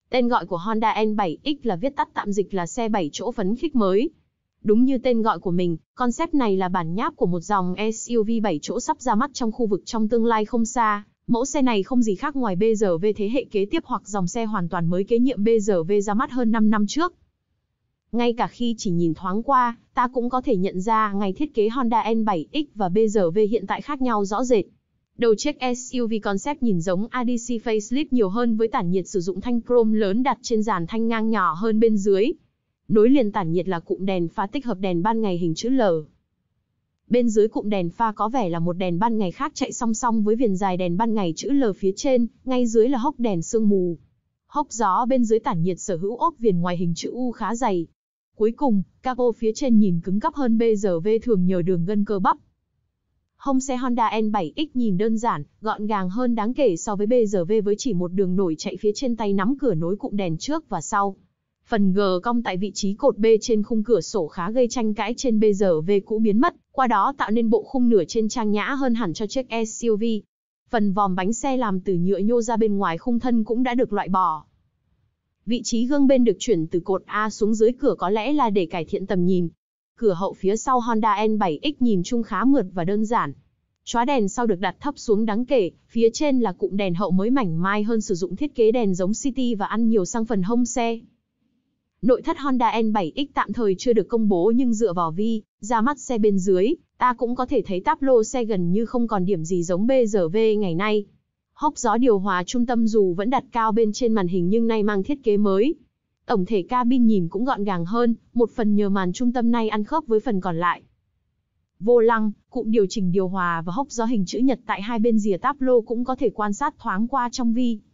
Tên gọi của Honda N7X là viết tắt tạm dịch là xe 7 chỗ phấn khích mới. Đúng như tên gọi của mình, concept này là bản nháp của một dòng SUV 7 chỗ sắp ra mắt trong khu vực trong tương lai không xa. Mẫu xe này không gì khác ngoài BRV thế hệ kế tiếp hoặc dòng xe hoàn toàn mới kế nhiệm BRV ra mắt hơn 5 năm trước. Ngay cả khi chỉ nhìn thoáng qua, ta cũng có thể nhận ra ngay thiết kế Honda N7X và BRV hiện tại khác nhau rõ rệt. Đầu chiếc SUV concept nhìn giống ADC facelift nhiều hơn với tản nhiệt sử dụng thanh chrome lớn đặt trên dàn thanh ngang nhỏ hơn bên dưới. Nối liền tản nhiệt là cụm đèn pha tích hợp đèn ban ngày hình chữ L. Bên dưới cụm đèn pha có vẻ là một đèn ban ngày khác chạy song song với viền dài đèn ban ngày chữ L phía trên, ngay dưới là hốc đèn sương mù. Hốc gió bên dưới tản nhiệt sở hữu ốp viền ngoài hình chữ U khá dày. Cuối cùng, capo phía trên nhìn cứng cáp hơn BRV thường nhờ đường gân cơ bắp. Hông xe Honda N7X nhìn đơn giản, gọn gàng hơn đáng kể so với BRV với chỉ một đường nổi chạy phía trên tay nắm cửa nối cụm đèn trước và sau. Phần G cong tại vị trí cột B trên khung cửa sổ khá gây tranh cãi trên BRV cũ biến mất, qua đó tạo nên bộ khung nửa trên trang nhã hơn hẳn cho chiếc SUV. Phần vòm bánh xe làm từ nhựa nhô ra bên ngoài khung thân cũng đã được loại bỏ. Vị trí gương bên được chuyển từ cột A xuống dưới cửa có lẽ là để cải thiện tầm nhìn. Cửa hậu phía sau Honda N7X nhìn chung khá mượt và đơn giản. Chóa đèn sau được đặt thấp xuống đáng kể, phía trên là cụm đèn hậu mới mảnh mai hơn sử dụng thiết kế đèn giống City và ăn nhiều sang phần hông xe. Nội thất Honda N7X tạm thời chưa được công bố nhưng dựa vào ra mắt xe bên dưới, ta cũng có thể thấy táp lô xe gần như không còn điểm gì giống BRV ngày nay. Hốc gió điều hòa trung tâm dù vẫn đặt cao bên trên màn hình nhưng nay mang thiết kế mới. Tổng thể cabin nhìn cũng gọn gàng hơn, một phần nhờ màn trung tâm nay ăn khớp với phần còn lại. Vô lăng, cụm điều chỉnh điều hòa và hốc gió hình chữ nhật tại hai bên rìa táp lô cũng có thể quan sát thoáng qua trong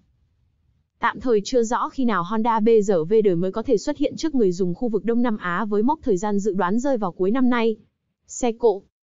Tạm thời chưa rõ khi nào Honda BRV đời mới có thể xuất hiện trước người dùng khu vực Đông Nam Á với mốc thời gian dự đoán rơi vào cuối năm nay. Xe cộ,